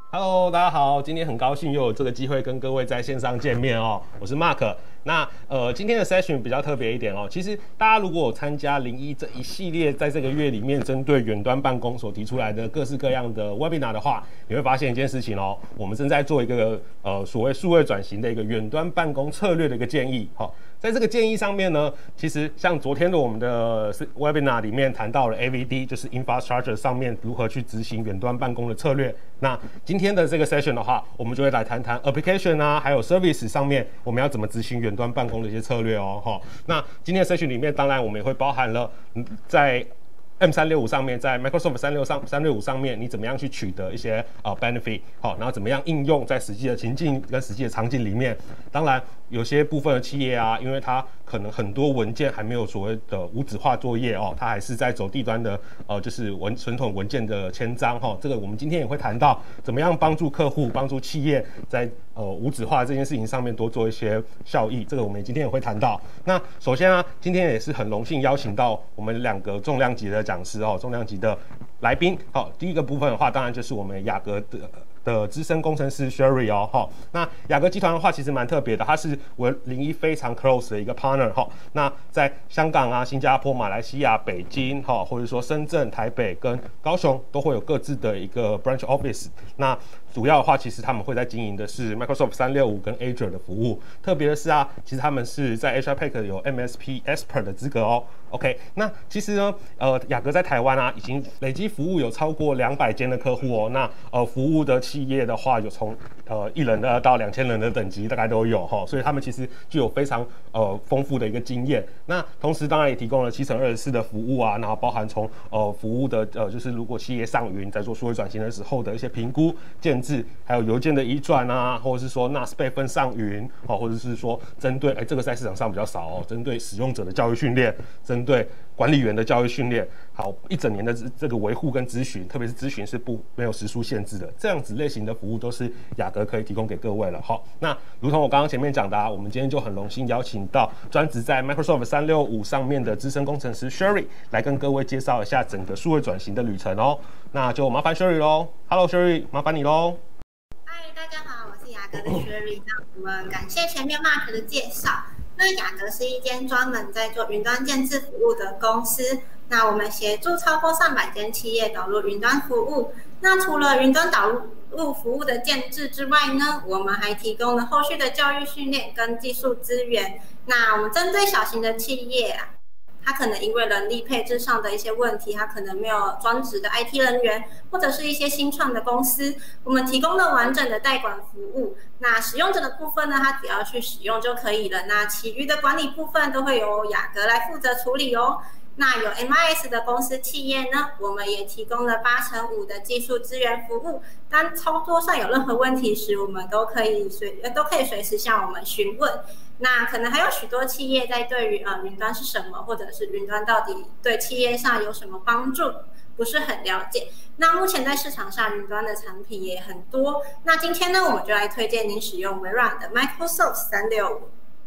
Hello，大家好，今天很高兴又有这个机会跟各位在线上见面哦，我是 Mark。那今天的 session 比较特别一点哦，其实大家如果有参加01这一系列在这个月里面针对远端办公所提出来的各式各样的 webinar 的话，你会发现一件事情哦，我们正在做一个所谓数位转型的一个远端办公策略的一个建议。好，在这个建议上面呢，其实像昨天的我们的 webinar 里面谈到了 AVD， 就是 infrastructure 上面如何去执行远端办公的策略。那今天的这个 session 的话，我们就会来谈谈 application 啊，还有 service 上面我们要怎么执行远端办公的一些策略哦。那今天的 session 里面，当然我们也会包含了在M365上面，在 Microsoft 365上面，你怎么样去取得一些benefit， 好，然后怎么样应用在实际的情境跟实际的场景里面。当然，有些部分的企业啊，因为它可能很多文件还没有所谓的无纸化作业哦，它还是在走地端的就是传统文件的签章哈。这个我们今天也会谈到，怎么样帮助客户、帮助企业在无纸化这件事情上面多做一些效益。这个我们今天也会谈到。那首先啊，今天也是很荣幸邀请到我们2个重量级的讲师哦，重量级的来宾。好，第一个部分的话，当然就是我们雅阁的资深工程师 Sherry 哦，哈，那雅阁集团的话其实蛮特别的，它是我01非常 close 的一个 partner 哈。那在香港啊、新加坡、马来西亚、北京哈，或者说深圳、台北跟高雄都会有各自的一个 branch office。那主要的话，其实他们会在经营的是 Microsoft 365跟 Azure 的服务。特别的是啊，其实他们是在 Asia Pac 有 MSP Expert 的资格哦。OK， 那其实呢，雅阁在台湾啊，已经累积服务有超过200间的客户哦。那服务的企业的话，有从1人到2000人的等级，大概都有哈。所以他们其实具有非常丰富的一个经验。那同时当然也提供了7×24的服务啊，然后包含从服务的就是如果企业上云在做数位转型的时候的一些评估、建制，还有邮件的移转啊，或者是说 NAS 备份上云哦，或者是说针对这个在市场上比较少哦，针对使用者的教育训练，针对管理员的教育训练，好1整年的这个维护跟咨询，特别是咨询是没有时数限制的，这样子类型的服务都是雅阁可以提供给各位了。好，那如同我刚刚前面讲的啊，我们今天就很荣幸邀请到专职在 Microsoft 365上面的资深工程师 Sherry 来跟各位介绍一下整个数位转型的旅程哦。那就麻烦 Sherry 咯。Hello Sherry， 麻烦你咯。 嗨，大家好，我是雅阁的 Sherry。那我们感谢前面 Mark 的介绍。那雅阁是一间专门在做云端建制服务的公司。那我们协助超过300间企业导入云端服务。那除了云端导入服务的建制之外呢，我们还提供了后续的教育训练跟技术资源。那我们针对小型的企业啊，他可能因为人力配置上的一些问题，他可能没有专职的 IT 人员，或者是一些新创的公司，我们提供了完整的代管服务。那使用者的部分呢，他只要去使用就可以了。那其余的管理部分都会由雅阁来负责处理哦。那有 MIS 的公司企业呢，我们也提供了8×5的技术资源服务。当操作上有任何问题时，我们都可以随时向我们询问。那可能还有许多企业在对于云端是什么，或者是云端到底对企业上有什么帮助，不是很了解。那目前在市场上云端的产品也很多。那今天呢，我们就来推荐您使用微软的 Microsoft 365。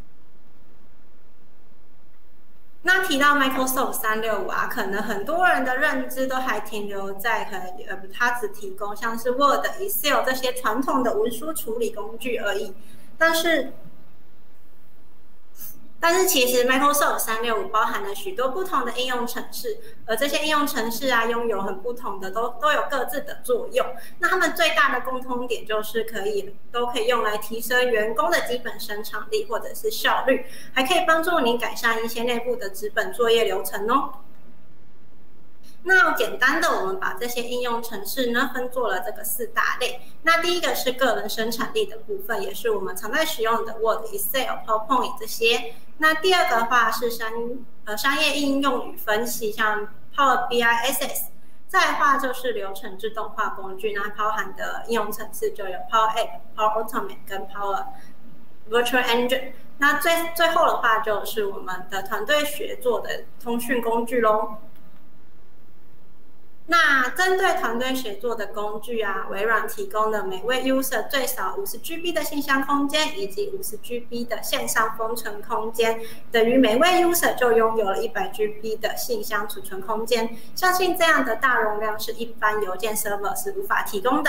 那提到 Microsoft 365啊，可能很多人的认知都还停留在它只提供像是 Word、Excel 这些传统的文书处理工具而已。但是其实 Microsoft 365包含了许多不同的应用程式，而这些应用程式啊，拥有很不同的都有各自的作用。那它们最大的共通点就是都可以用来提升员工的基本生产力或者是效率，还可以帮助你改善一些内部的纸本作业流程哦。那简单的，我们把这些应用程式呢分作了这个4大类。那第一个是个人生产力的部分，也是我们常在使用的 Word、Excel、PowerPoint 这些。那第二个的话是商业应用与分析，像 Power BI、SS。再的话就是流程自动化工具，那包含的应用程式就有 Power App、Power Automate 跟 Power Virtual Engine。那最后的话就是我们的团队协作的通讯工具咯。那针对团队协作的工具啊，微软提供了每位 user 最少50GB 的信箱空间，以及50GB 的线上封存空间，等于每位 user 就拥有了100GB 的信箱储存空间。相信这样的大容量是一般邮件 server 是无法提供的。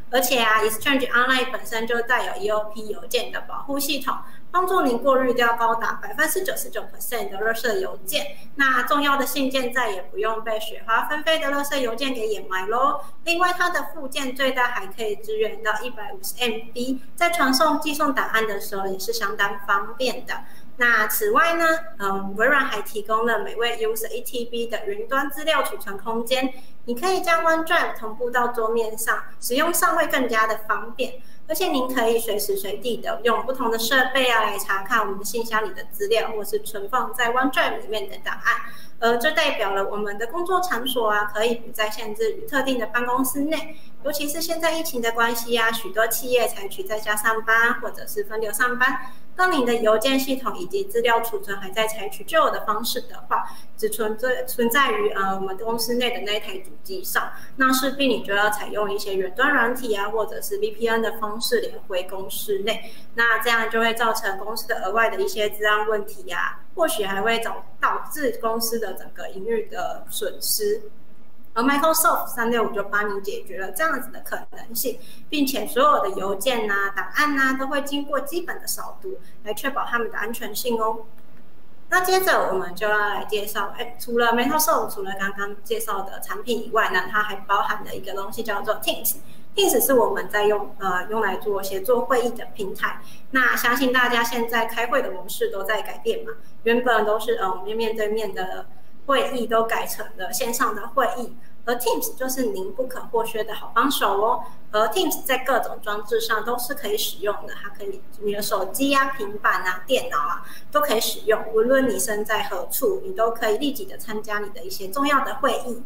而且啊 ，Exchange Online 本身就带有 EOP 邮件的保护系统，帮助您过滤掉高达99%的垃圾邮件。那重要的信件再也不用被雪花纷飞的垃圾邮件给掩埋喽。另外，它的附件最大还可以支援到150MB， 在传送、寄送档案的时候也是相当方便的。那此外呢，微软还提供了每位 user 1TB 的云端资料储存空间，你可以将 OneDrive 同步到桌面上，使用上会更加的方便。而且您可以随时随地的用不同的设备啊来查看我们的信箱里的资料，或是存放在 OneDrive 里面的档案。这代表了我们的工作场所啊，可以不再限制于特定的办公室内。尤其是现在疫情的关系啊，许多企业采取在家上班或者是分流上班。当您的邮件系统以及资料储存还在采取旧有的方式的话，只存在于我们公司内的那一台主机上，那势必你就要采用一些远端软体啊，或者是 VPN 的方式连回公司内，那这样就会造成公司的额外的一些资安问题啊，或许还会导致公司的整个营运的损失。而 Microsoft 365就帮你解决了这样子的可能性，并且所有的邮件啊、档案啊都会经过基本的扫毒，来确保它们的安全性哦。那接着我们就要来介绍，除了 Microsoft 除了刚刚介绍的产品以外呢，它还包含了一个东西叫做 Teams。Teams 是我们在用来做协作会议的平台。那相信大家现在开会的模式都在改变嘛，原本都是我们面对面的会议都改成了线上的会议，而 Teams 就是您不可或缺的好帮手哦。而 Teams 在各种装置上都是可以使用的，它可以你的手机啊、平板啊、电脑啊都可以使用，无论你身在何处，你都可以立即的参加你的一些重要的会议。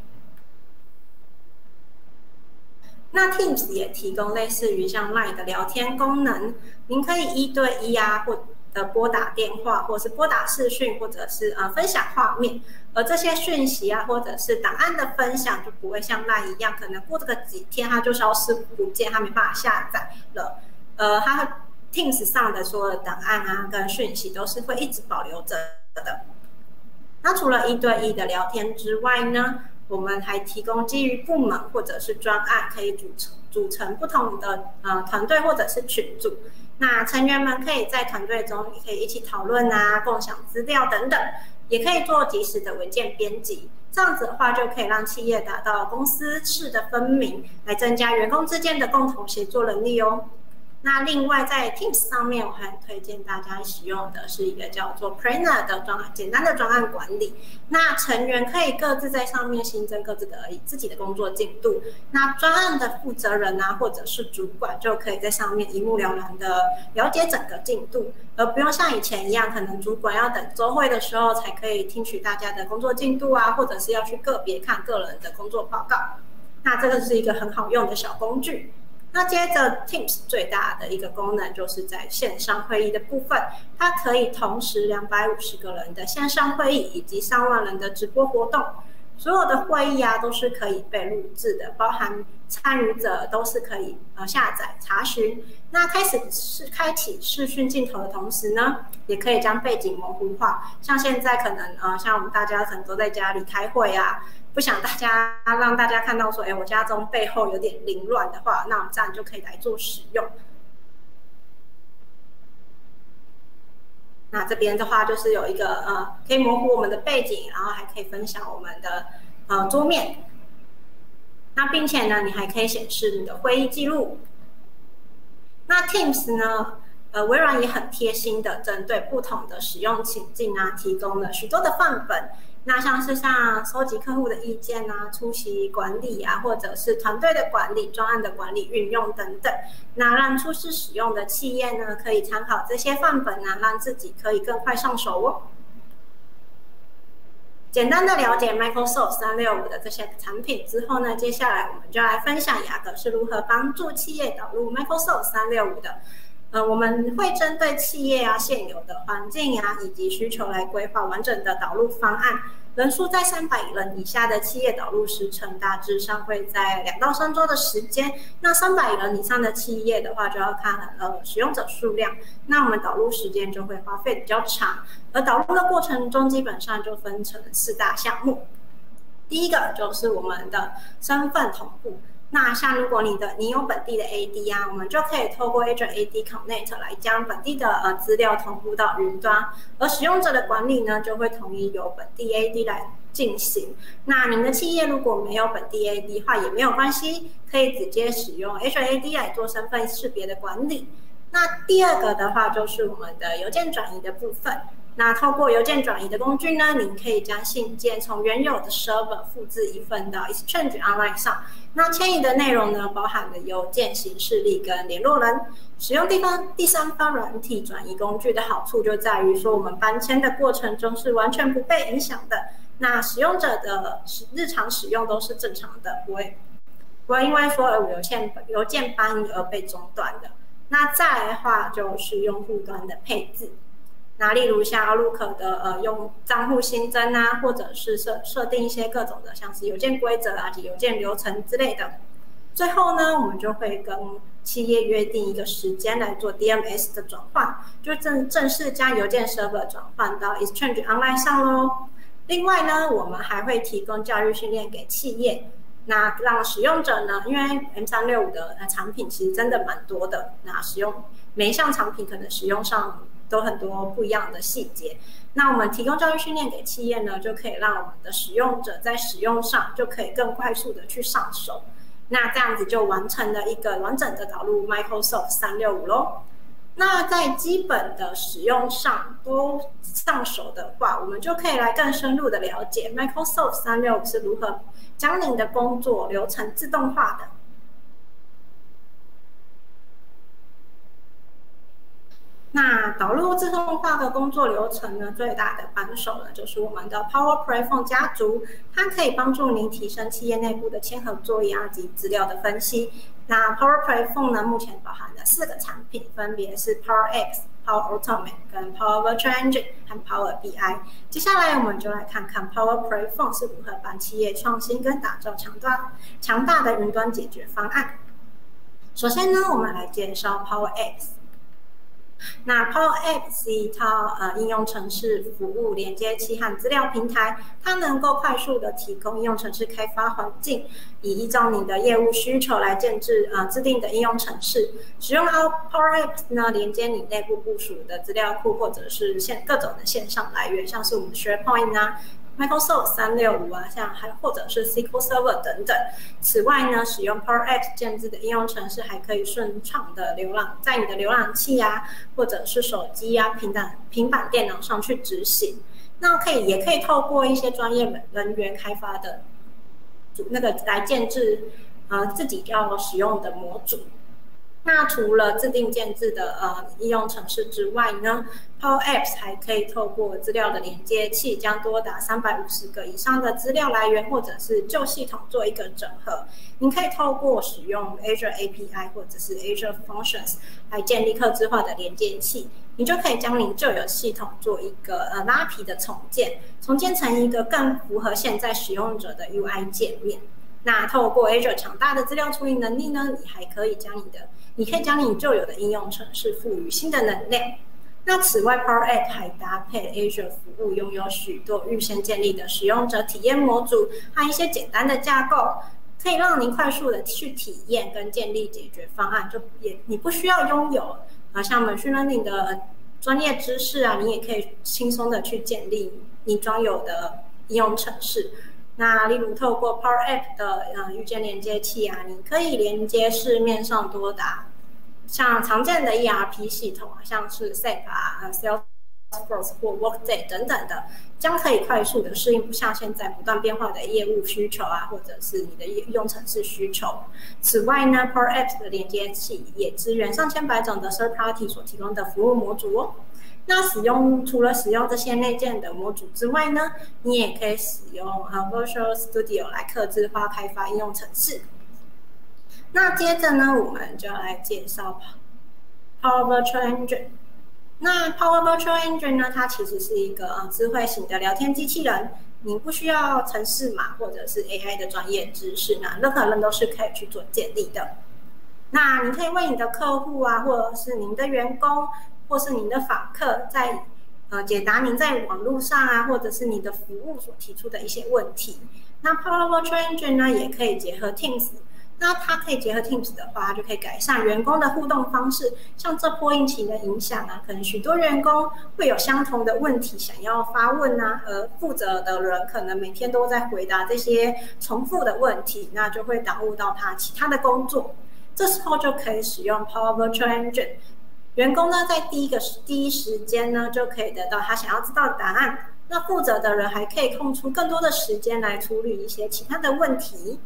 那 Teams 也提供类似于像 LINE 的聊天功能，您可以1对1啊，或拨打电话，或是拨打视讯，或者是分享画面。而这些讯息啊，或者是档案的分享，就不会像 LINE 一样，可能过这个几天它就消失不见，它没办法下载了。它 Teams 上的所有的档案啊跟讯息都是会一直保留着的。那除了1对1的聊天之外呢，我们还提供基于部门或者是专案，可以组成不同的团队或者是群组。那成员们可以在团队中也可以一起讨论啊、共享资料等等，也可以做即时的文件编辑。这样子的话，就可以让企业达到公司事的分明，来增加员工之间的共同协作能力哦。那另外在 Teams 上面，我很推荐大家使用的是一个叫做 Planner 的简单的专案管理。那成员可以各自在上面新增各自的自己的工作进度。那专案的负责人啊，或者是主管，就可以在上面一目了然的了解整个进度，而不用像以前一样，可能主管要等周会的时候才可以听取大家的工作进度啊，或者是要去个别看个人的工作报告。那这个是一个很好用的小工具。那接着 Teams 最大的一个功能就是在线上会议的部分，它可以同时250个人的线上会议以及3万人的直播活动。所有的会议啊都是可以被录制的，包含参与者都是可以下载查询。那开启视讯镜头的同时呢，也可以将背景模糊化。像现在可能像我们大家可能都在家里开会啊，不想让大家看到说，我家中背后有点凌乱的话，那我们这样就可以来做使用。那这边的话就是有一个可以模糊我们的背景，然后还可以分享我们的桌面。那并且呢，你还可以显示你的会议记录。那 Teams 呢，微软也很贴心的针对不同的使用情境啊，提供了许多的范本。那像收集客户的意见啊、出席管理啊，或者是团队的管理、专案的管理、运用等等，那让初次使用的企业呢，可以参考这些范本啊，让自己可以更快上手哦。简单的了解 Microsoft 365的这些产品之后呢，接下来我们就来分享雅阁是如何帮助企业导入 Microsoft 365的。我们会针对企业啊现有的环境啊以及需求来规划完整的导入方案。人数在300人以下的企业导入时程大致上会在2到3周的时间。那300人以上的企业的话，就要看使用者数量。那我们导入时间就会花费比较长。而导入的过程中，基本上就分成4大项目。第一个就是我们的身份同步。 那像如果你有本地的 AD 啊，我们就可以透过 Azure AD Connect 来将本地的资料同步到云端，而使用者的管理呢，就会统一由本地 AD 来进行。那您的企业如果没有本地 AD 的话也没有关系，可以直接使用 Azure AD 来做身份识别的管理。那第二个的话就是我们的邮件转移的部分。那透过邮件转移的工具呢，您可以将信件从原有的 server 复制一份到 Exchange Online 上。那迁移的内容呢，包含了邮件、行事历跟联络人。使用第三方软体转移工具的好处就在于说，我们搬迁的过程中是完全不被影响的。那使用者的日常使用都是正常的，不会因为说邮件搬移而被中断的。那再来的话就是用户端的配置。那例如像 Outlook 的用账户新增啊，或者是设定一些各种的像是邮件规则啊及邮件流程之类的。最后呢，我们就会跟企业约定一个时间来做 DMS 的转换，就正式将邮件 server 转换到 Exchange Online 上咯。另外呢，我们还会提供教育训练给企业，那让使用者呢，因为 M365 的产品其实真的蛮多的，那使用每一项产品可能使用上都很多不一样的细节。那我们提供教育训练给企业呢，就可以让我们的使用者在使用上就可以更快速的去上手。那这样子就完成了一个完整的导入 Microsoft 365咯。那在基本的使用上都上手的话，我们就可以来更深入的了解 Microsoft 365是如何将您的工作流程自动化的。那导入自动化的工作流程呢，最大的帮手呢就是我们的 Power Platform 家族，它可以帮助您提升企业内部的签合作业及资料的分析。那 Power Platform 呢，目前包含了4个产品，分别是 Power X、Power Automate 跟 Power Virtual Engine 和 Power BI。接下来我们就来看看 Power Platform 是如何帮企业创新跟打造强大的云端解决方案。首先呢，我们来介绍 Power X。那 Power Apps 是一套应用程式服务连接器和资料平台，它能够快速的提供应用程式开发环境，依照你的业务需求来建制制定的应用程式。使用 Power Apps 呢，连接你内部部署的资料库或者是各种的线上来源，像是我们的 SharePoint 啊。Microsoft 365啊，或者是 SQL Server 等等。此外呢，使用 Power Apps 建制的应用程式还可以顺畅的在你的浏览器啊，或者是手机啊、平板电脑上去执行。那也可以透过一些专业人员开发的来建制自己要使用的模组。那除了自定建制的应用程式之外呢， Power Apps 还可以透过资料的连接器，将多达350个以上的资料来源或者是旧系统做一个整合。您可以透过使用 Azure API 或者是 Azure Functions 来建立客制化的连接器，你就可以将您旧有系统做一个拉皮的重建成一个更符合现在使用者的 UI 界面。那透过 Azure 强大的资料处理能力呢，你可以将你旧有的应用程式赋予新的能量。那此外 Power App 还搭配 Azure 服务，拥有许多预先建立的使用者体验模组和一些简单的架构，可以让您快速的去体验跟建立解决方案。你不需要拥有像 Machine Learning 的专业知识啊，你也可以轻松的去建立你专有的应用程式。那例如透过 Power App 的预见连接器啊，你可以连接市面上多达像常见的 ERP 系统啊，像是 SAP 啊、Salesforce 或 Workday 等等的，将可以快速的适应像现在不断变化的业务需求啊，或者是你的应用程式需求。此外呢， Power Apps 的连接器也支援上千百种的 Third Party 所提供的服务模组哦。那除了使用这些内建的模组之外呢，你也可以使用Visual Studio 来客制化开发应用程式。那接着呢，我们就来介绍 Power Virtual Engine。那 Power Virtual Engine 呢，它其实是一个智慧型的聊天机器人，你不需要程式码或者是 AI 的专业知识呢，任何人都是可以去做建立的。那你可以为你的客户啊，或者是您的员工，或是您的访客，在解答您在网络上啊，或者是你的服务所提出的一些问题。那 Power Virtual Engine 呢，也可以结合 Teams 那它可以结合 Teams 的话，它就可以改善员工的互动方式。像这波疫情的影响啊，可能许多员工会有相同的问题想要发问啊，而负责的人可能每天都在回答这些重复的问题，那就会耽误到他其他的工作。这时候就可以使用 Power Virtual Engine， 员工呢在第一时间呢就可以得到他想要知道的答案。那负责的人还可以空出更多的时间来处理一些其他的问题。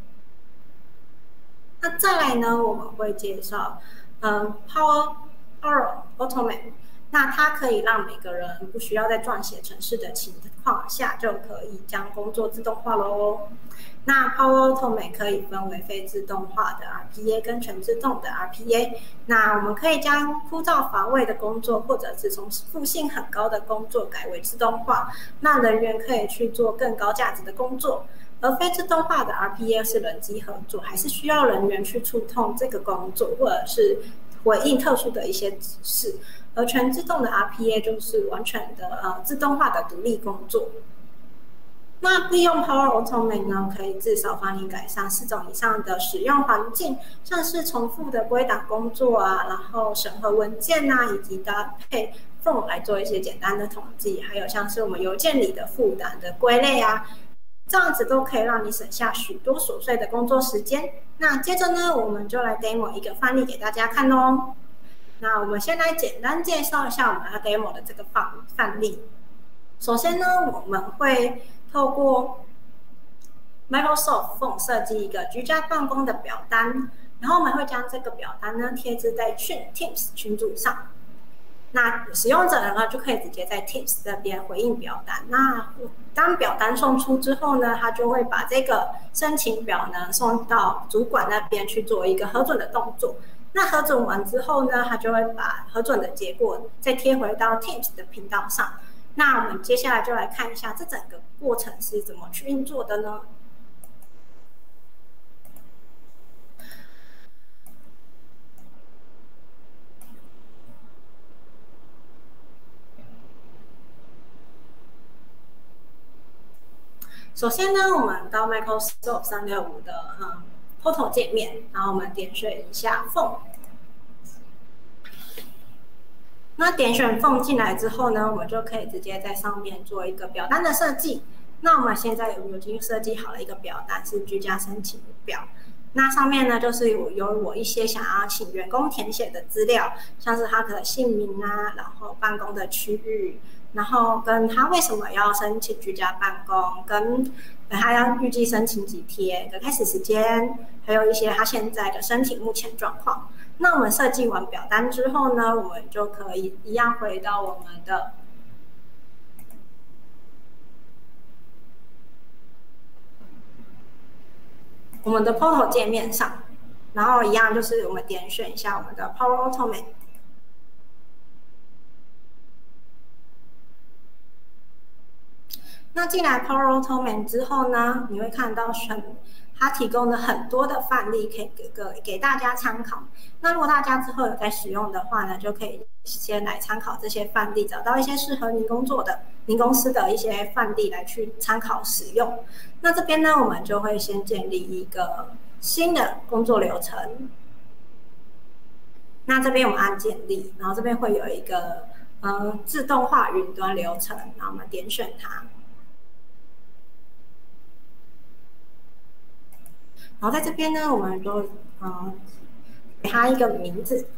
那再来呢，我们会介绍Power Automate， 那它可以让每个人不需要再撰写程式的情况下，就可以将工作自动化咯。那 Power Automate 可以分为非自动化的 RPA 跟全自动的 RPA。那我们可以将枯燥乏味的工作，或者是重复性很高的工作改为自动化，那人员可以去做更高价值的工作。而非自动化的 RPA 是人机合作，还是需要人员去触碰这个工作，或者是回应特殊的一些指示。而全自动的 RPA 就是完全的自动化的独立工作。那利用 Power Automate 呢，可以至少帮你改善4种以上的使用环境，像是重复的归档工作啊，然后审核文件啊，以及搭配 Form 来做一些简单的统计，还有像是我们邮件里的负担的归类啊。这样子都可以让你省下许多琐碎的工作时间。那接着呢，我们就来 demo 一个范例给大家看哦。那我们先来简单介绍一下我们要 demo 的这个范例。首先呢，我们会透过 Microsoft Form 设计一个居家办公的表单，然后我们会将这个表单呢贴置在 Teams 群组上。那使用者呢就可以直接在 Teams 这边回应表单。那当表单送出之后呢，他就会把这个申请表呢送到主管那边去做一个核准的动作。那核准完之后呢，他就会把核准的结果再贴回到 Teams 的频道上。那我们接下来就来看一下这整个过程是怎么去运作的呢？首先呢，我们到 Microsoft 365的Portal 界面，然后我们点选一下 Form。那点选 Form 进来之后呢，我们就可以直接在上面做一个表单的设计。那我们现在已经设计好了一个表单，是居家申请表。那上面呢，就是有我一些想要请员工填写的资料，像是他的姓名啊，然后办公的区域，然后跟他为什么要申请居家办公，跟他要预计申请几天的开始时间，还有一些他现在的身体目前状况。那我们设计完表单之后呢，我们就可以一样回到我们的Portal 界面上，然后一样就是我们点选一下我们的 Power Automate。那进来 Power Automate 之后呢，你会看到它提供了很多的范例可以给大家参考。那如果大家之后有在使用的话呢，就可以先来参考这些范例，找到一些适合您公司的一些范例来去参考使用。那这边呢，我们就会先建立一个新的工作流程。那这边我们按建立，然后这边会有一个自动化云端流程，然后我们点选它。然后在这边呢，我们就给它一个名字。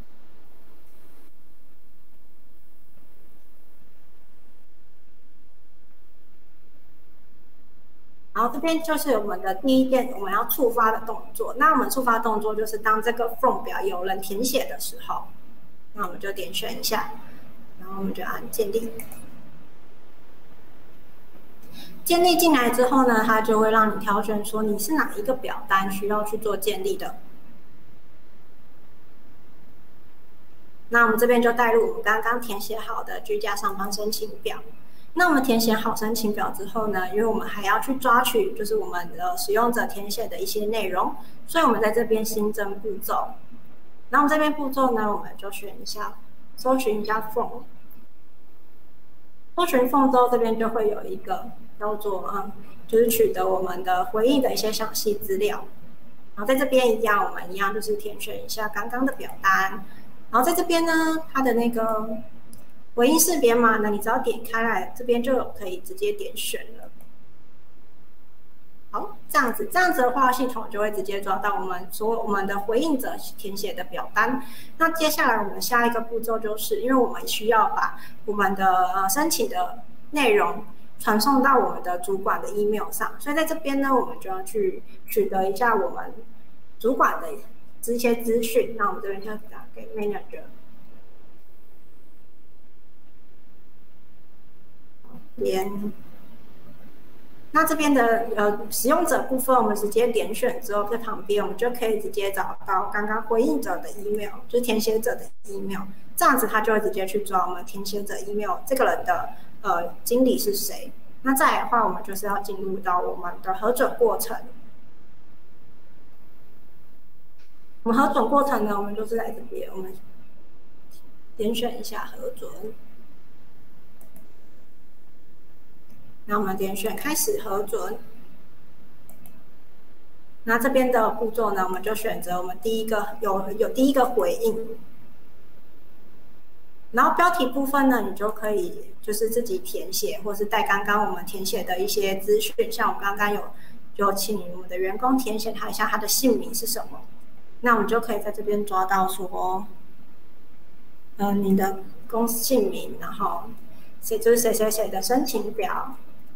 然后这边就是我们的第一件我们要触发的动作。那我们触发动作就是当这个 Form 表有人填写的时候，那我们就点选一下，然后我们就按建立。建立进来之后呢，它就会让你挑选说你是哪一个表单需要去做建立的。那我们这边就带入我们刚刚填写好的居家上班申请表。那我们填写好申请表之后呢，因为我们还要去抓取就是我们的使用者填写的一些内容，所以我们在这边新增步骤。然后这边步骤呢，我们就选一下，搜寻一下 Form。搜寻 Form 之后，这边就会有一个叫做就是取得我们的回应的一些详细资料。 然后在这边一样，我们一样就是填选一下刚刚的表单。然后在这边呢，它的那个回应识别码呢，你只要点开来，这边就可以直接点选了。好，这样子的话，系统就会直接抓到我们的回应者填写的表单。那接下来我们下一个步骤就是，因为我们需要把我们的申请的内容传送到我们的主管的 email 上，所以在这边呢，我们就要去取得一下我们主管的这些资讯。那我们这边就打给 manager。那这边的使用者部分，我们直接点选之后，在旁边我们就可以直接找到刚刚回应者的 email， 就是填写者的 email， 这样子他就会直接去抓我们填写者 email 这个人的经理是谁。那再来的话，我们就是要进入到我们的核准过程。我们核准过程呢，我们就是在这边，我们点选一下核准。那我们点选开始核准。那这边的步骤呢，我们就选择我们第一个有第一个回应。然后标题部分呢，你就可以就是自己填写，或是带刚刚我们填写的一些资讯，像我刚刚有请我们的员工填写一下他的姓名是什么。那我们就可以在这边抓到说，你的公司姓名，然后就是谁谁谁的申请表。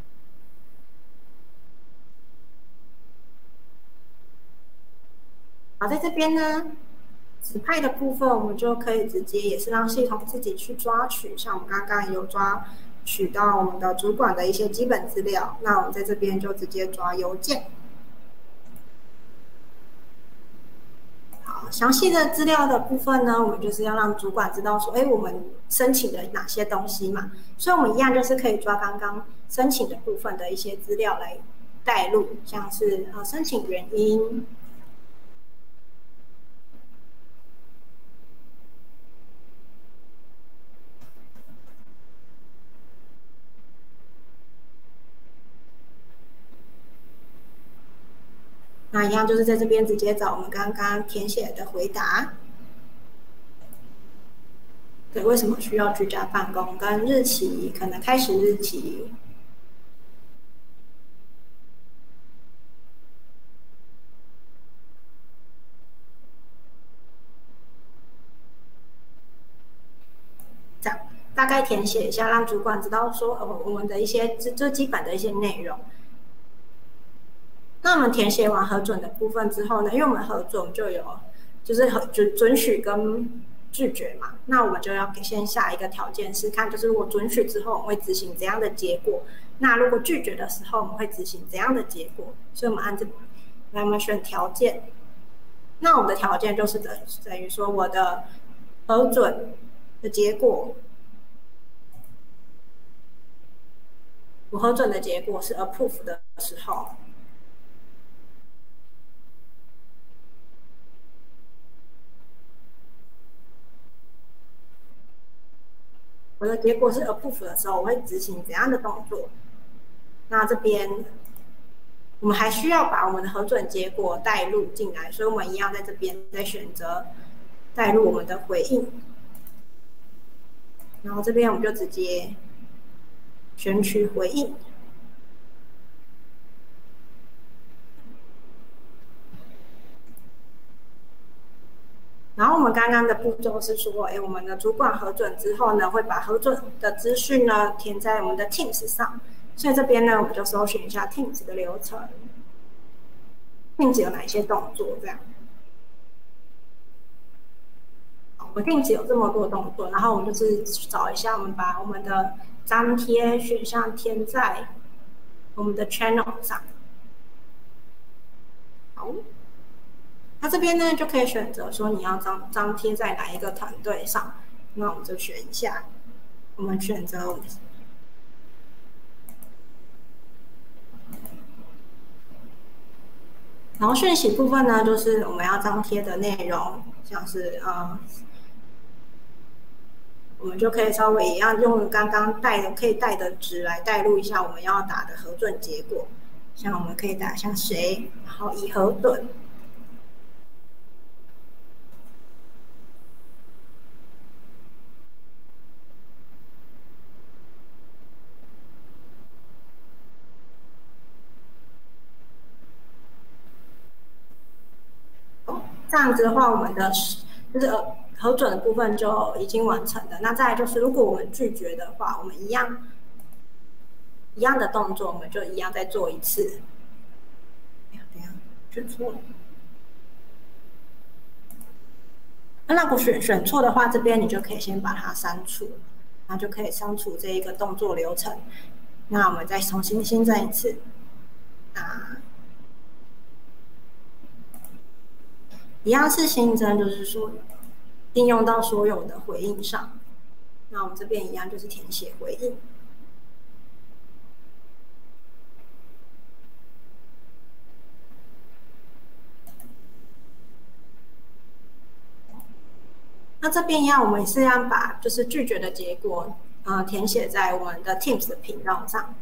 好，在这边呢，指派的部分我们就可以直接也是让系统自己去抓取，像我们刚刚有抓取到我们的主管的一些基本资料，那我们在这边就直接抓邮件。好，详细的资料的部分呢，我们就是要让主管知道说，我们申请的哪些东西嘛，所以我们一样就是可以抓刚刚申请的部分的一些资料来带入，像是申请原因。那一样就是在这边直接找我们刚刚填写的回答。对，为什么需要居家办公？跟日期，可能开始日期。这样大概填写一下，让主管知道说，我们的一些最基本的一些内容。那我们填写完核准的部分之后呢，因为我们核准就有就是准许跟拒绝嘛，那我们就要先下一个条件是看，就是如果准许之后我们会执行怎样的结果，那如果拒绝的时候我们会执行怎样的结果，所以我们按这来我们选条件。那我们的条件就是等于说我的核准的结果，我核准的结果是 approve 的时候。我的结果是 approve 的时候，我会执行怎样的动作？那这边我们还需要把我们的核准结果带入进来，所以我们一样在这边再选择带入我们的回应，然后这边我们就直接选取回应。然后我们刚刚的步骤是说，我们的主管核准之后呢，会把核准的资讯呢填在我们的 Teams 上，所以这边呢我们就搜寻一下 Teams 的流程 ，Teams 有哪些动作这样。我们 Teams 有这么多动作，然后我们就是找一下，我们把我们的张贴选项填在我们的 Channel 上。好。那这边呢，就可以选择说你要张贴在哪一个团队上，那我们就选一下，我们选择我们，然后讯息部分呢，就是我们要张贴的内容，像是我们就可以稍微一样用刚刚可以带的值来带入一下我们要打的核准结果，像我们可以打像谁，然后已核准。 这样子的话，我们的就是核准的部分就已经完成了。那再来就是，如果我们拒绝的话，我们一样的动作，我们就一样再做一次。等一下，选错了。那如果选错的话，这边你就可以先把它删除，然后就可以删除这一个动作流程。那我们再重新新增一次。一样是新增，就是说应用到所有的回应上。那我们这边一样就是填写回应。那这边一样，我们是要把就是拒绝的结果，填写在我们的 Teams 的频道上。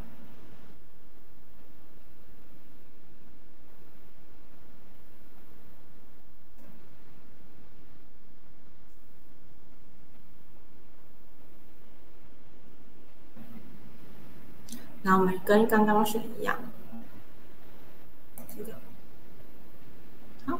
那我们跟刚刚选一样，这个好，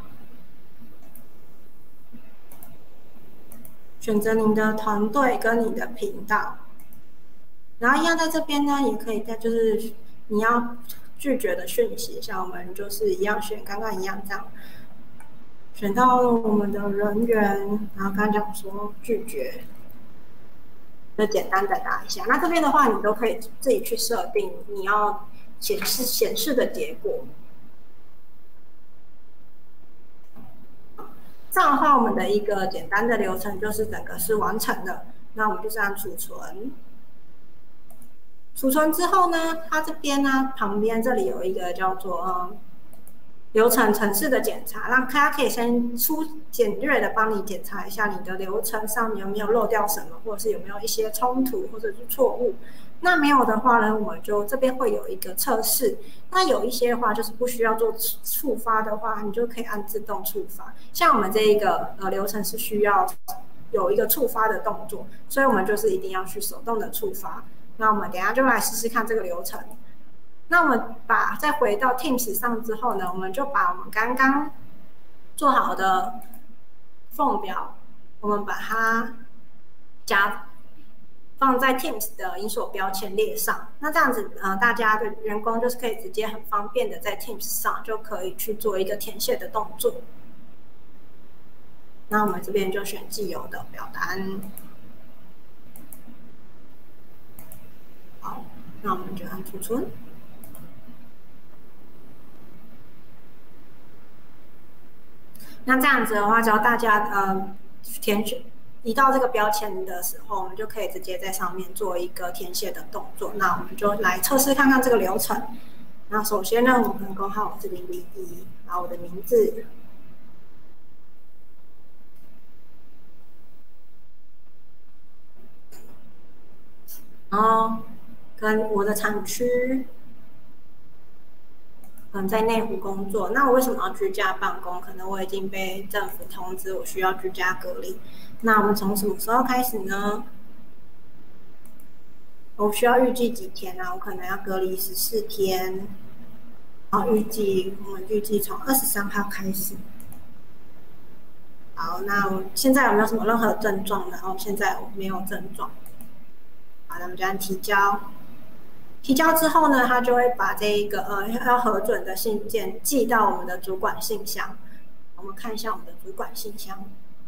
选择您的团队跟你的频道，然后一样在这边呢，也可以在就是你要拒绝的讯息，像我们就是一样选刚刚一样这样，选到我们的人员，然后刚刚讲说拒绝。就简单的打一下，那这边的话，你都可以自己去设定你要显示的结果。这样的话，我们的一个简单的流程就是整个是完成的。那我们就是按储存，储存之后呢，它这边呢旁边这里有一个叫做流程程式的检查，让它可以先简略的帮你检查一下你的流程上面有没有漏掉什么，或者是有没有一些冲突或者是错误。那没有的话呢，我们就这边会有一个测试。那有一些的话就是不需要做触发的话，你就可以按自动触发。像我们这一个流程是需要有一个触发的动作，所以我们就是一定要去手动的触发。那我们等一下就来试试看这个流程。那我们再回到 Teams 上之后呢，我们就把我们刚刚做好的 form 表，我们把它放在 Teams 的引锁标签列上。那这样子大家的员工就是可以直接很方便的在 Teams 上就可以去做一个填写的动作。那我们这边就选既有的表单。好，那我们就按储存。那这样子的话，只要大家移到这个标签的时候，我们就可以直接在上面做一个填写的动作。那我们就来测试看看这个流程。那首先呢，我们工号是001，然后我的名字，然后跟我的产区。在内湖工作，那我为什么要居家办公？可能我已经被政府通知我需要居家隔离。那我们从什么时候开始呢？我需要预计几天啊？我可能要隔离14天。好，我们预计从23号开始。好，那我现在有没有什么任何症状呢？现在我没有症状。好，那我们就按提交。提交之后呢，他就会把这一个要核准的信件寄到我们的主管信箱。我们看一下我们的主管信箱。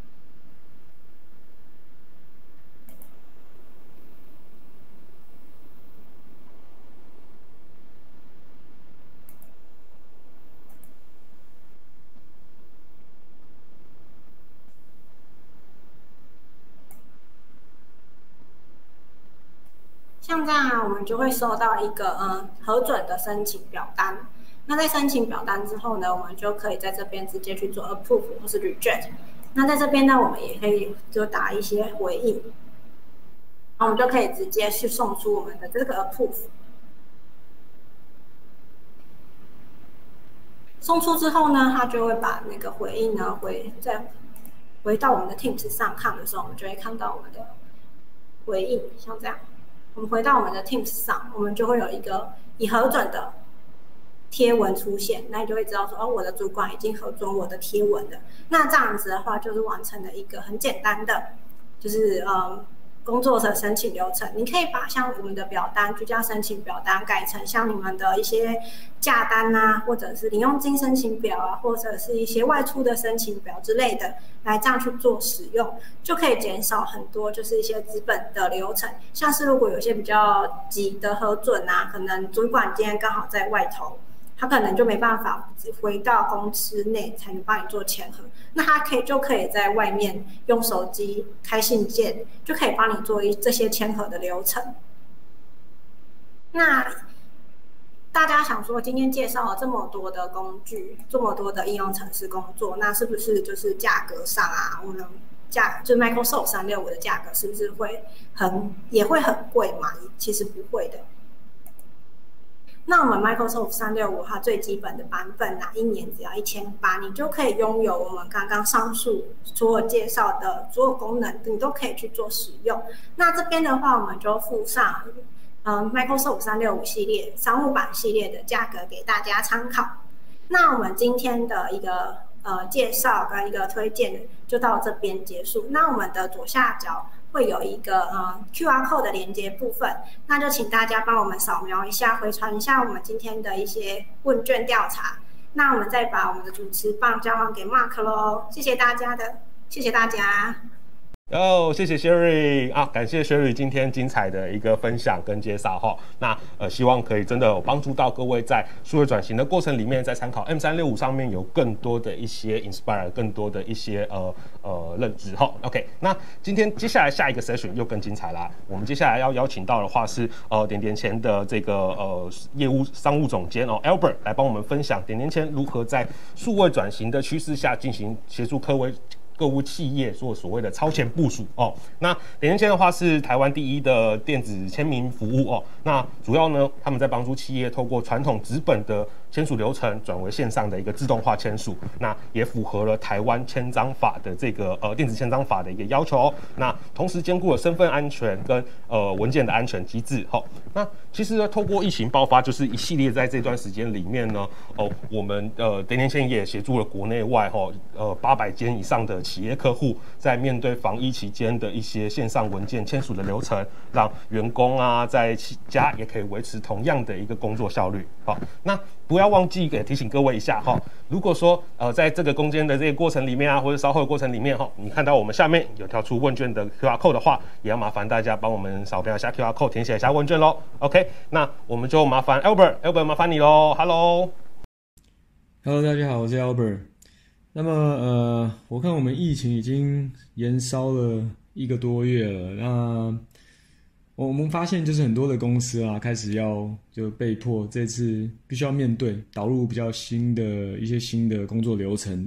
像这样啊，我们就会收到一个核准的申请表单。那在申请表单之后呢，我们就可以在这边直接去做 approve 或是 reject。那在这边呢，我们也可以就打一些回应，然后我们就可以直接去送出我们的这个 approve。送出之后呢，它就会把那个回应呢回到我们的 Teams 上看的时候，我们就会看到我们的回应，像这样。我们回到我们的 Teams 上，我们就会有一个已核准的贴文出现，那你就会知道说，哦，我的主管已经核准我的贴文了。那这样子的话，就是完成了一个很简单的，就是工作的申请流程。你可以把像我们的表单居家申请表单改成像你们的一些假单啊，或者是零用金申请表啊，或者是一些外出的申请表之类的，来这样去做使用，就可以减少很多就是一些资本的流程。像是如果有些比较急的核准啊，可能主管今天刚好在外头，他可能就没办法回到公司内才能帮你做签核，那他就可以在外面用手机开信件，就可以帮你做这些签核的流程。那大家想说，今天介绍了这么多的工具，这么多的应用程式工作，那是不是就是价格上啊，我们就 Microsoft 365的价格是不是也会很贵嘛？其实不会的。那我们 Microsoft 365它最基本的版本啊，一年只要1800，你就可以拥有我们刚刚上述所有介绍的所有功能，你都可以去做使用。那这边的话，我们就附上Microsoft 365系列商务版系列的价格给大家参考。那我们今天的一个介绍跟一个推荐就到这边结束。那我们的左下角会有一个QR code 的连接部分，那就请大家帮我们扫描一下，回传一下我们今天的一些问卷调查。那我们再把我们的主持棒交还给 Mark 咯，谢谢大家。 谢谢 Sherry 啊，感谢 Sherry 今天精彩的一个分享跟介绍哈。那希望可以真的有帮助到各位在数位转型的过程里面，在参考 M365 上面有更多的一些 inspire， 更多的一些认知哈。OK， 那接下来下一个 session 又更精彩啦。我们接下来要邀请到的话是点点钱的这个业务商务总监Albert 来帮我们分享点点钱如何在数位转型的趋势下进行协助各屋企业做所谓的超前部署哦。那点点签的话是台湾第一的电子签名服务哦。那主要呢，他们在帮助企业透过传统纸本的签署流程转为线上的一个自动化签署，那也符合了台湾签章法的这个电子签章法的一个要求哦。那同时兼顾了身份安全跟文件的安全机制哦。那其实呢，透过疫情爆发，就是一系列在这段时间里面呢，我们点点签也协助了国内外800间以上的企业客户，在面对防疫期间的一些线上文件签署的流程，让员工啊在家也可以维持同样的一个工作效率。好，那不要忘记提醒各位一下哈，如果说在这个攻坚的这个过程里面啊，或者稍后的过程里面你看到我们下面有跳出问卷的 QR code 的话，也要麻烦大家帮我们扫描一下 QR code， 填写一下问卷咯。OK， 那我们就麻烦 Albert 麻烦你咯。Hello， 大家好，我是 Albert。那么我看我们疫情已经延烧了1个多月了，那我们发现就是很多的公司啊，开始就被迫这次必须要面对导入比较新的工作流程。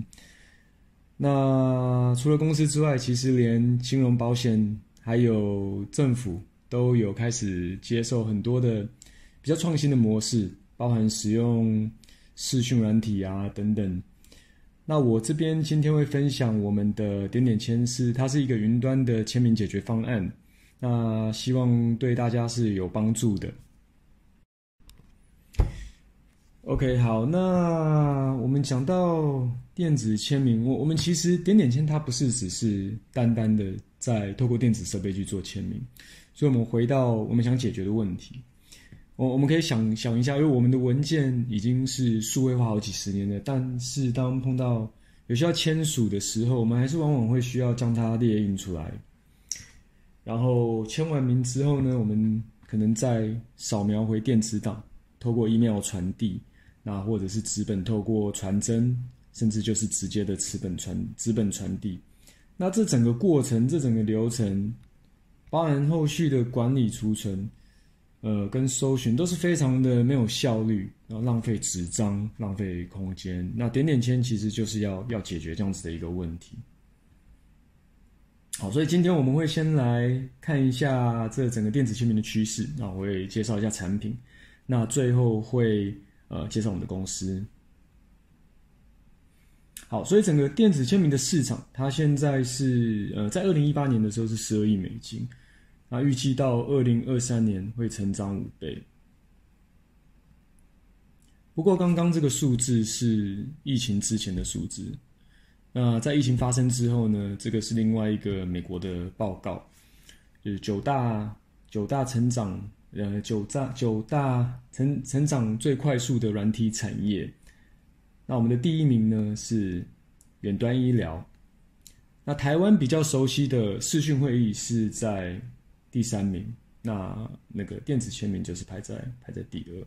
那除了公司之外，其实连金融保险还有政府都有开始接受很多的比较创新的模式，包含使用视讯软体啊等等。那我这边今天会分享我们的点点签它是一个云端的签名解决方案，那希望对大家是有帮助的。OK， 好，那我们讲到电子签名，我们其实点点签它不是只是单单的在透过电子设备去做签名，所以我们回到我们想解决的问题。我们可以想一下，因为我们的文件已经是数位化好几十年了，但是当碰到有需要签署的时候，我们还是往往会需要将它列印出来，然后签完名之后呢，我们可能再扫描回电子档，透过 email 传递，那或者是纸本透过传真，甚至就是直接的纸本传递。那这整个过程，这整个流程，包含后续的管理储存。跟搜寻都是非常的没有效率，然后浪费纸张、浪费空间。那点点签其实就是要解决这样子的一个问题。好，所以今天我们会先来看一下这整个电子签名的趋势，那我会介绍一下产品，那最后会介绍我们的公司。好，所以整个电子签名的市场，它现在是在2018年的时候是12亿美金。那预计到2023年会成长5倍。 不过刚刚这个数字是疫情之前的数字，那在疫情发生之后呢，这个是另外一个美国的报告，就是九大成长成长最快速的软体产业。那我们的第一名呢是远端医疗，那台湾比较熟悉的视讯会议是在第3名，那个电子签名就是排在第2。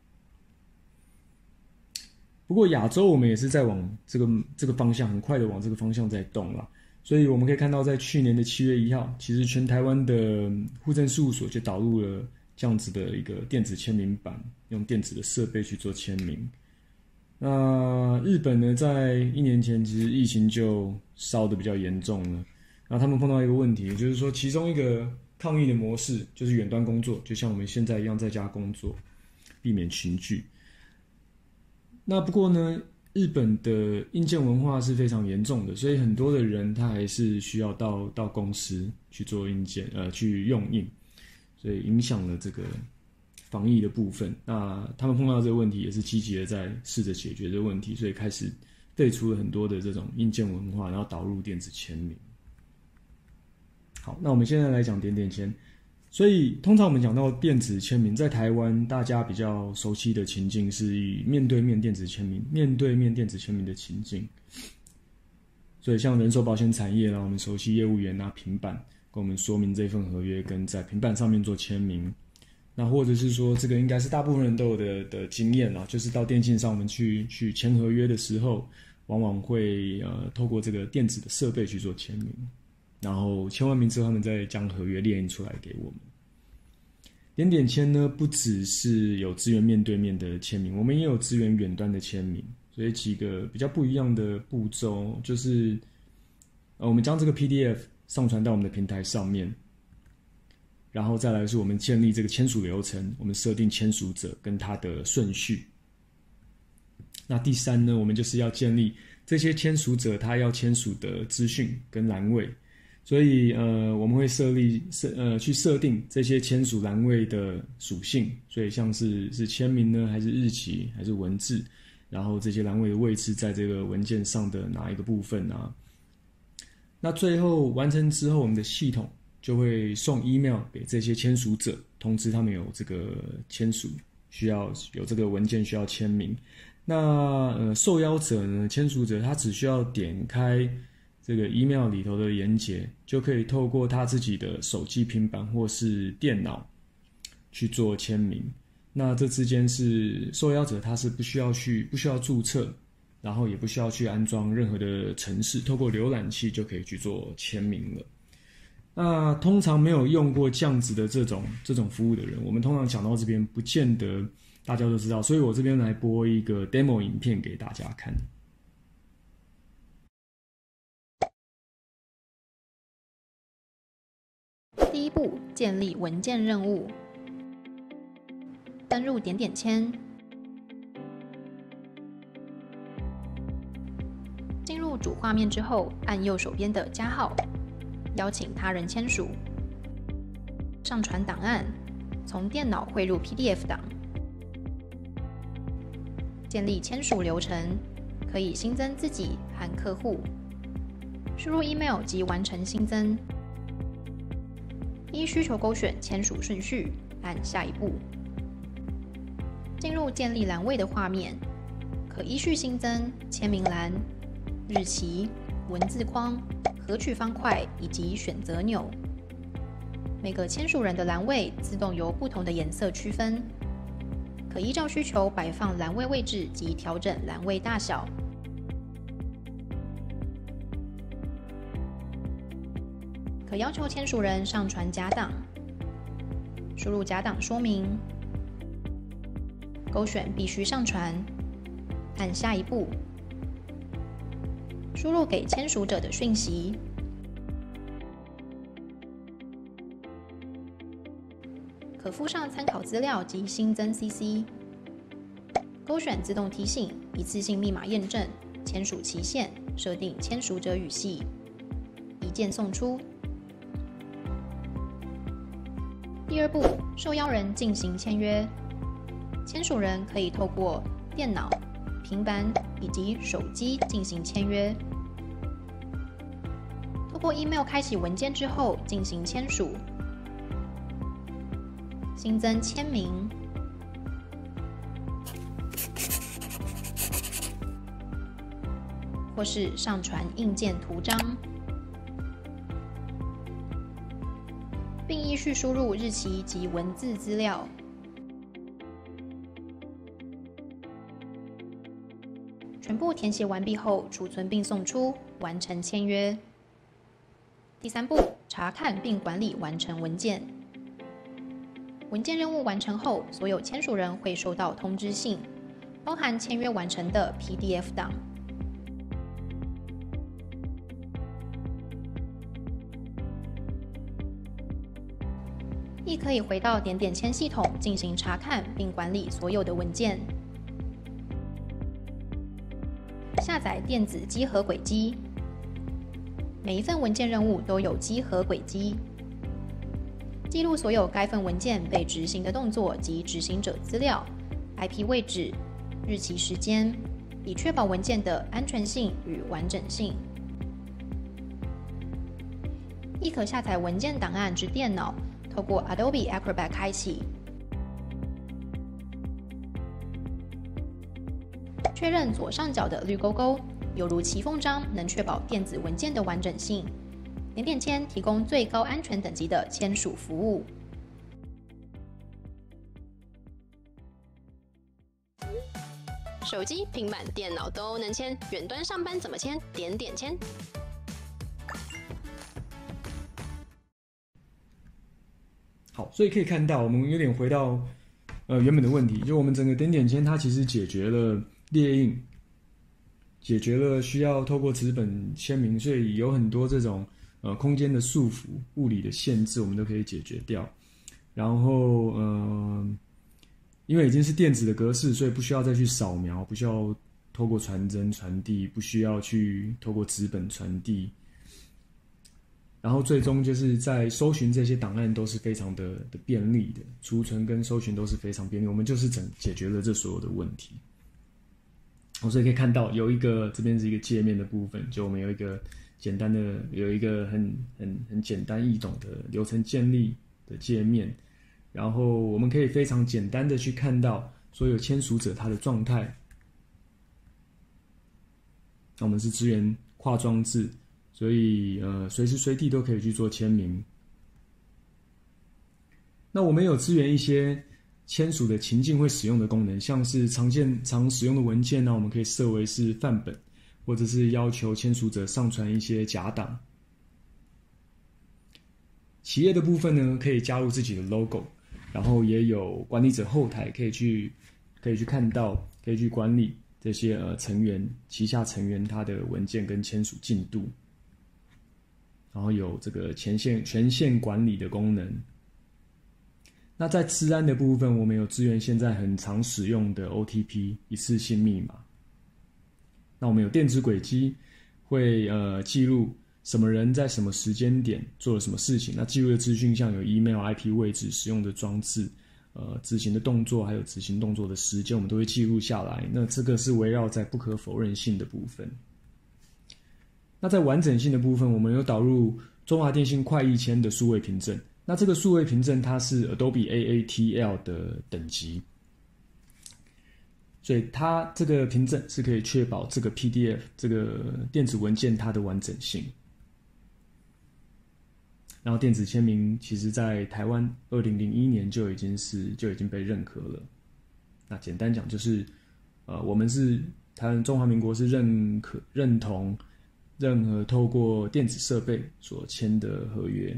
不过亚洲我们也是在往这个方向，很快的往这个方向在动啦。所以我们可以看到，在去年的7月1号，其实全台湾的户政事务所就导入了这样子的一个电子签名板，用电子的设备去做签名。那日本呢，在1年前其实疫情就烧得比较严重了，然后他们碰到一个问题，就是说其中一个抗疫的模式就是远端工作，就像我们现在一样在家工作，避免群聚。那不过呢，日本的硬件文化是非常严重的，所以很多的人他还是需要到公司去做硬件，去用印，所以影响了这个防疫的部分。那他们碰到这个问题，也是积极的在试着解决这个问题，所以开始废除了很多的这种硬件文化，然后导入电子签名。好，那我们现在来讲点点签。所以通常我们讲到电子签名，在台湾大家比较熟悉的情境是以面对面电子签名的情境。所以像人寿保险产业啦，我们熟悉业务员拿平板跟我们说明这份合约，跟在平板上面做签名。那或者是说，这个应该是大部分人都有的经验啦，就是到电信上我们去签合约的时候，往往会透过这个电子的设备去做签名。然后签完名之后，他们再将合约列印出来给我们。点点签呢，不只是有支援面对面的签名，我们也有支援远端的签名。所以几个比较不一样的步骤，就是我们将这个 PDF 上传到我们的平台上面，然后再来是我们建立这个签署流程，我们设定签署者跟他的顺序。那第3呢，我们就是要建立这些签署者他要签署的资讯跟栏位。所以我们会去设定这些签署栏位的属性，所以像是签名呢，还是日期，还是文字，然后这些栏位的位置在这个文件上的哪一个部分啊？那最后完成之后，我们的系统就会送 email 给这些签署者，通知他们有这个签署需要有这个文件需要签名。那受邀者呢，签署者他只需要点开这个 email 里头的连结，就可以透过他自己的手机、平板或是电脑去做签名。那这之间是受邀者他是不需要注册，然后也不需要去安装任何的程式，透过浏览器就可以去做签名了。那通常没有用过这样子的这种服务的人，我们通常讲到这边不见得大家都知道，所以我这边来播一个 demo 影片给大家看。 第一步，建立文件任务。登入点点签，进入主画面之后，按右手边的加号，邀请他人签署。上传档案，从电脑汇入 PDF 档。建立签署流程，可以新增自己和客户。输入 email 即完成新增。依需求勾选签署顺序，按下一步。进入建立栏位的画面，可依序新增签名栏、日期、文字框、合取方块以及选择钮。每个签署人的栏位自动由不同的颜色区分，可依照需求摆放栏位位置及调整栏位大小。可要求签署人上传假档，输入假档说明，勾选必须上传，按下一步，输入给签署者的讯息，可附上参考资料及新增 CC， 勾选自动提醒、一次性密码验证、签署期限，设定签署者语系，一键送出。第二步，受邀人进行签约。签署人可以透过电脑、平板以及手机进行签约。透过 email 开启文件之后进行签署，新增签名，或是上传印件图章，并依序输入日期及文字资料。全部填写完毕后，储存并送出，完成签约。第3步，查看并管理完成文件。文件任务完成后，所有签署人会收到通知信，包含签约完成的 PDF 档。亦可以回到点点签系统进行查看并管理所有的文件。下载电子稽核轨迹，每一份文件任务都有稽核轨迹，记录所有该份文件被执行的动作及执行者资料、IP 位置、日期时间，以确保文件的安全性与完整性。亦可下载文件档案至电脑，透过 Adobe Acrobat 开启，确认左上角的绿勾勾，犹如骑缝章，能确保电子文件的完整性。点点签提供最高安全等级的签署服务。 手机、平板、电脑都能签，远端上班怎么签？点点签。 好，所以可以看到，我们有点回到原本的问题，就我们整个点点签它其实解决了列印，解决了需要透过纸本签名，所以有很多这种空间的束缚、物理的限制，我们都可以解决掉。然后因为已经是电子的格式，所以不需要再去扫描，不需要透过传真传递，不需要去透过纸本传递。然后最终就是在搜寻这些档案都是非常的便利的，储存跟搜寻都是非常便利，我们就是解决了这所有的问题。所以可以看到有一个这边是一个界面的部分，就我们有一个简单的有一个很简单易懂的流程建立的界面，然后我们可以非常简单的去看到所有签署者他的状态。那我们是支援跨装置，所以随时随地都可以去做签名。那我们有支援一些签署的情境会使用的功能，像是常使用的文件呢，我们可以设为是范本，或者是要求签署者上传一些假档。企业的部分呢，可以加入自己的 logo， 然后也有管理者后台可以去看到，可以去管理这些成员旗下成员他的文件跟签署进度。然后有这个权限管理的功能。那在治安的部分，我们有支援现在很常使用的 OTP 一次性密码。那我们有电子轨迹，会记录什么人在什么时间点做了什么事情。那记录的资讯像有 email、IP 位置、使用的装置、执行的动作，还有执行动作的时间，我们都会记录下来。那这个是围绕在不可否认性的部分。那在完整性的部分，我们有导入中华电信快易签的数位凭证。那这个数位凭证它是 Adobe AATL 的等级，所以它这个凭证是可以确保这个 PDF 这个电子文件它的完整性。然后电子签名其实在台湾2001年就已经被认可了。那简单讲就是我们是台湾中华民国是认同任何透过电子设备所签的合约。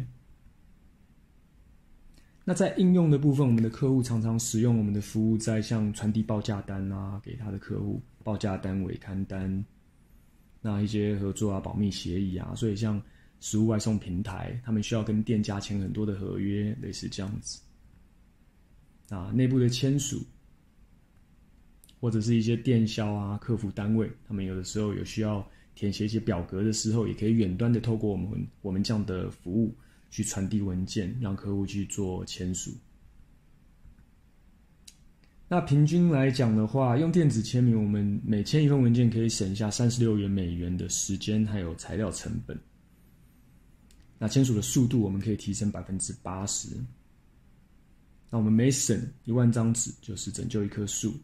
那在应用的部分，我们的客户常常使用我们的服务，在像传递报价单啊，给他的客户报价单、尾刊单，那一些合作啊、保密协议啊，所以像食物外送平台，他们需要跟店家签很多的合约，类似这样子。啊，内部的签署，或者是一些电销啊、客服单位，他们有的时候有需要填写一些表格的时候，也可以远端的透过我们这样的服务去传递文件，让客户去做签署。 那平均来讲的话，用电子签名，我们每签一份文件可以省下36美元的时间还有材料成本。那签署的速度我们可以提升80%。那我们每省1万张纸就是拯救一棵树。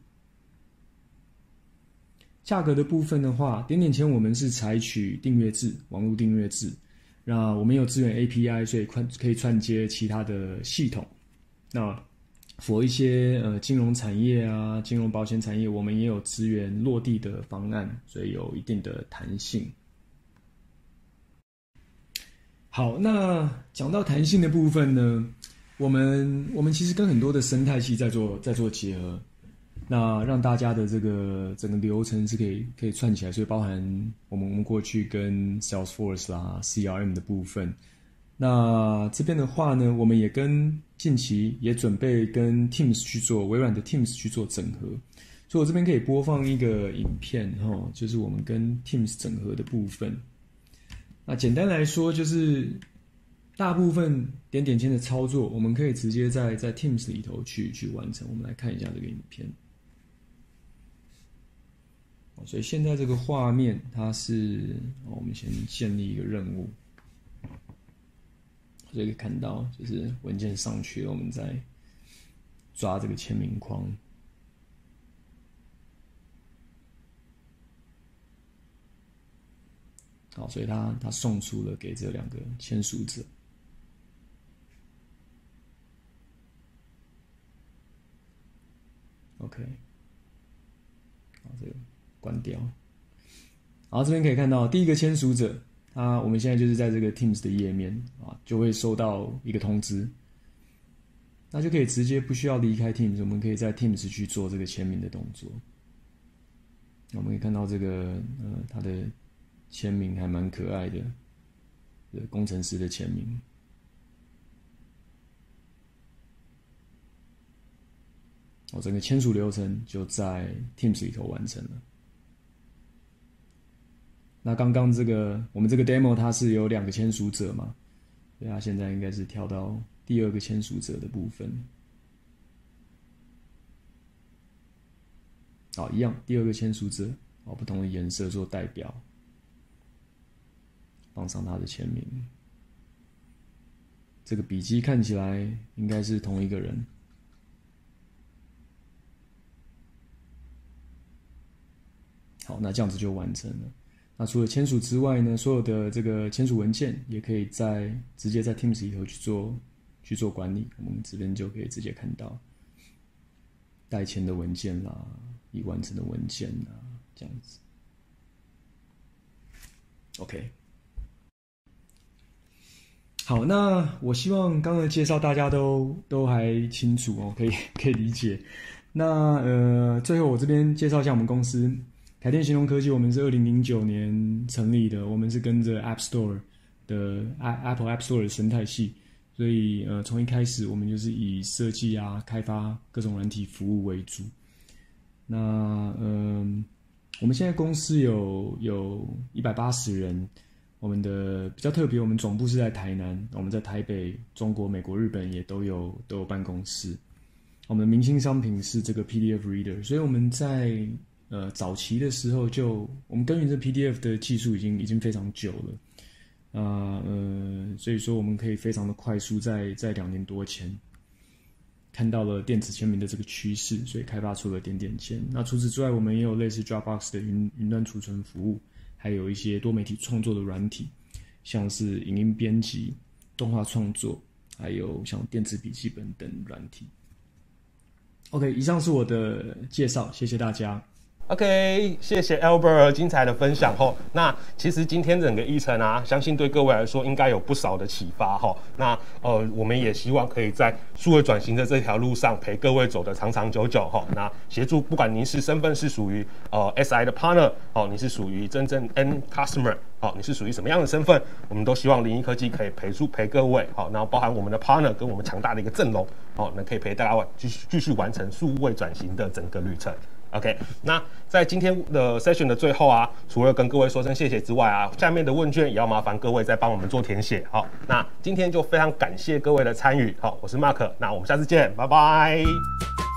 价格的部分的话，点点签我们是采取订阅制，网络订阅制。那我们有支援 API， 所以可以串接其他的系统。那for一些金融产业啊、金融保险产业，我们也有支援落地的方案，所以有一定的弹性。好，那讲到弹性的部分呢，我们其实跟很多的生态系在做结合，那让大家的这个整个流程是可以串起来，所以包含我们过去跟 Salesforce 啦、CRM 的部分。那这边的话呢，我们也近期也准备跟 Teams 去做微软的 Teams 去做整合，所以我这边可以播放一个影片就是我们跟 Teams 整合的部分。那简单来说，就是大部分点点签的操作，我们可以直接在 Teams 里头去完成。我们来看一下这个影片。所以现在这个画面，它是我们先建立一个任务。所以可以看到，就是文件上去了，我们再抓这个签名框。好，所以他送出了给这2个签署者。OK， 好，这个关掉。好，这边可以看到第一个签署者。我们现在就是在这个 Teams 的页面就会收到一个通知，那就可以直接不需要离开 Teams， 我们可以在 Teams 去做这个签名的动作。我们可以看到这个他的签名还蛮可爱的，工程师的签名。整个签署流程就在 Teams 里头完成了。那刚刚我们这个 demo 它是有2个签署者嘛，所以它现在应该是跳到第2个签署者的部分。好，一样，第2个签署者不同的颜色做代表，放上他的签名。这个笔记看起来应该是同一个人。好，那这样子就完成了。那除了签署之外呢，所有的这个签署文件也可以直接在 Teams 里头去做管理。我们这边就可以直接看到待签的文件啦，已完成的文件啦，这样子。OK， 好，那我希望刚刚的介绍大家都还清楚可以理解。那最后我这边介绍一下我们公司。凯电行动科技，我们是2009年成立的，我们是跟着 Apple App Store 的生态系，所以从一开始我们就是以设计开发各种软体服务为主。那我们现在公司有180人，我们的比较特别，我们总部是在台南，我们在台北、中国、美国、日本也都有办公室。我们的明星商品是这个 PDF Reader， 所以我们在早期的时候我们耕耘这 PDF 的技术已经非常久了，所以说我们可以非常的快速在2年多前看到了电子签名的这个趋势，所以开发出了点点签。那除此之外，我们也有类似 Dropbox 的云端储存服务，还有一些多媒体创作的软体，像是影音编辑、动画创作，还有像电子笔记本等软体。OK， 以上是我的介绍，谢谢大家。 OK， 谢谢 Albert 精彩的分享吼。那其实今天整个议程相信对各位来说应该有不少的启发吼。那我们也希望可以在数位转型的这条路上陪各位走得长长久久吼。那协助不管您是身份是属于SI 的 partner 你是属于真正 end customer 你是属于什么样的身份，我们都希望01科技可以陪各位然后包含我们的 partner 跟我们强大的一个阵容那可以陪大家继续完成数位转型的整个旅程。OK， 那在今天的 session 的最后除了跟各位说声谢谢之外下面的问卷也要麻烦各位再帮我们做填写。好，那今天就非常感谢各位的参与。好，我是 Mark， 那我们下次见，拜拜。